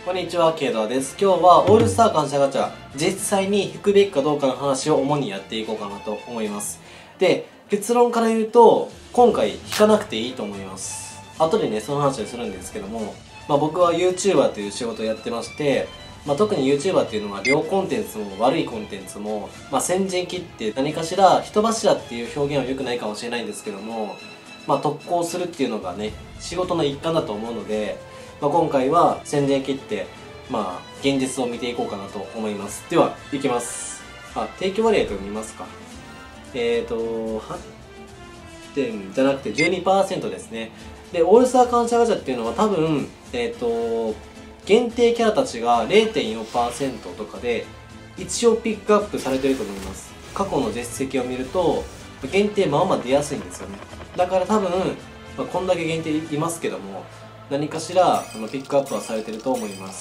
こんにちは、ケイドラです。今日はオールスター感謝ガチャ、実際に引くべきかどうかの話を主にやっていこうかなと思います。で、結論から言うと、今回引かなくていいと思います。後でね、その話をするんですけども、僕は YouTuber という仕事をやってまして、特に YouTuber っていうのは良コンテンツも悪いコンテンツも、先陣切って何かしら人柱っていう表現は良くないかもしれないんですけども、特攻するっていうのがね、仕事の一環だと思うので、今回は先陣切って、現実を見ていこうかなと思います。では、いきます。提供割合と見ますか。8点じゃなくて 12% ですね。で、オールスター感謝ガチャっていうのは多分、限定キャラたちが 0.4% とかで、一応ピックアップされてると思います。過去の実績を見ると、限定まあまあ出やすいんですよね。だから多分、こんだけ限定いますけども、何かしらピックアップはされてると思います。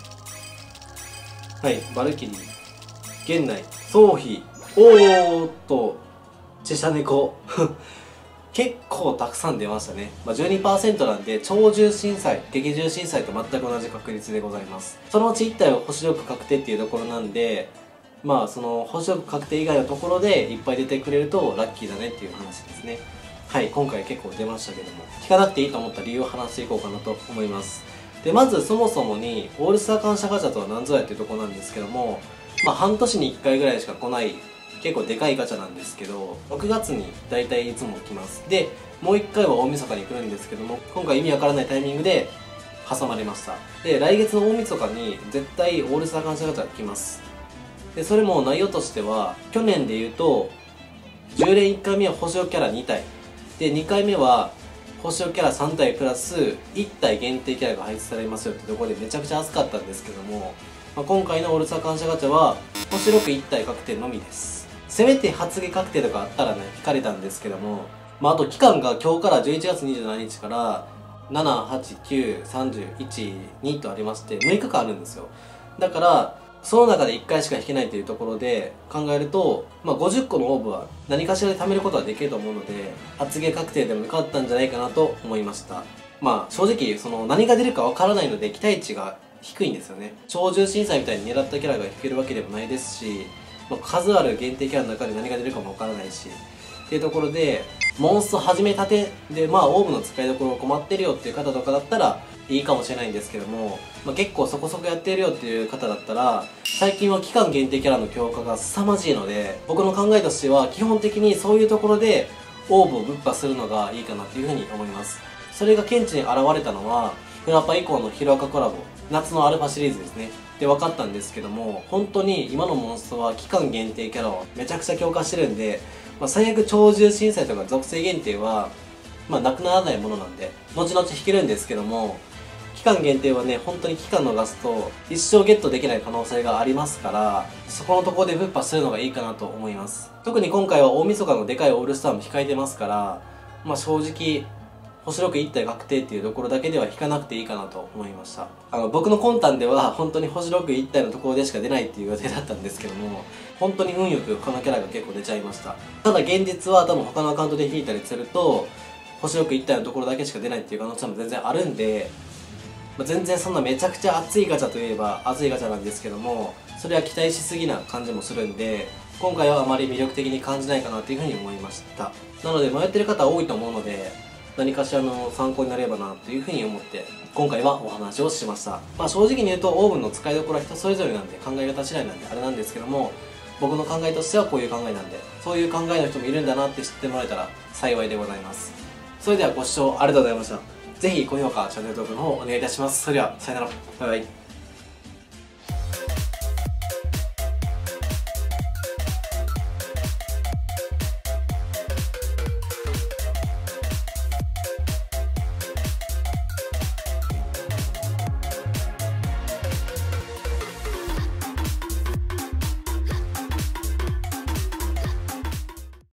はい、バルキリー、源内、宗妃、チェシャネコ。結構たくさん出ましたね。12% なんで、超重心祭、激重心祭と全く同じ確率でございます。そのうち1体は星力確定っていうところなんで、その星力確定以外のところでいっぱい出てくれるとラッキーだねっていう話ですね。はい、今回結構出ましたけども、引かなくていいと思った理由を話していこうかなと思います。で、まずそもそもに、オールスター感謝ガチャとは何ぞやっていうところなんですけども、半年に1回ぐらいしか来ない、結構でかいガチャなんですけど、6月に大体いつも来ます。で、もう1回は大晦日に来るんですけども、今回意味わからないタイミングで挟まれました。で、来月の大晦日に絶対オールスター感謝ガチャ来ます。で、それも内容としては、去年で言うと、10連1回目は星をキャラ2体。で、2回目は星をキャラ3体プラス1体限定キャラが配置されますよってところでめちゃくちゃ熱かったんですけども、今回のオールスター感謝ガチャは星6、1体確定のみです。せめて発言確定とかあったらね、引かれたんですけども、あと期間が今日から11月27日から7、8、9、31、2とありまして6日間あるんですよ。だからその中で1回しか引けないというところで考えると、50個の応募は何かしらで貯めることはできると思うので、発言確定でもよかったんじゃないかなと思いました。正直、何が出るかわからないので期待値が低いんですよね。超重審査みたいに狙ったキャラが引けるわけでもないですし、数ある限定キャラの中で何が出るかもわからないし、っていうところで、モンスト始めたてで、オーブの使いどころ困ってるよっていう方とかだったら、いいかもしれないんですけども、結構そこそこやってるよっていう方だったら、最近は期間限定キャラの強化が凄まじいので、僕の考えとしては基本的にそういうところでオーブをぶっ破するのがいいかなっていうふうに思います。それが顕著に現れたのは、フラパ以降のヒロアカコラボ、夏のアルファシリーズですね。で分かったんですけども、本当に今のモンストは期間限定キャラをめちゃくちゃ強化してるんで、最悪超重審査とか属性限定は、なくならないものなんで、後々引けるんですけども、期間限定はね、本当に期間逃すと一生ゲットできない可能性がありますから、そこのところでぶっ破するのがいいかなと思います。特に今回は大晦日のでかいオールスターも控えてますから、正直、星6 1体確定っていうところだけでは引かなくていいかなと思いました。僕の魂胆では本当に星6 1体のところでしか出ないっていう予定だったんですけども、本当に運よく他のキャラが結構出ちゃいました。ただ現実は多分他のアカウントで引いたりすると、星6 1体のところだけしか出ないっていう可能性も全然あるんで、全然そんなめちゃくちゃ熱いガチャといえば熱いガチャなんですけども、それは期待しすぎな感じもするんで、今回はあまり魅力的に感じないかなというふうに思いました。なので迷ってる方多いと思うので、何かしらの参考になればなというふうに思って今回はお話をしました。正直に言うとオーブンの使いどころは人それぞれなんで、考え方次第なんであれなんですけども、僕の考えとしてはこういう考えなんで、そういう考えの人もいるんだなって知ってもらえたら幸いでございます。それではご視聴ありがとうございました。ぜひ高評価、チャンネル登録の方お願いいたします。それでは、さよなら。バイバイ。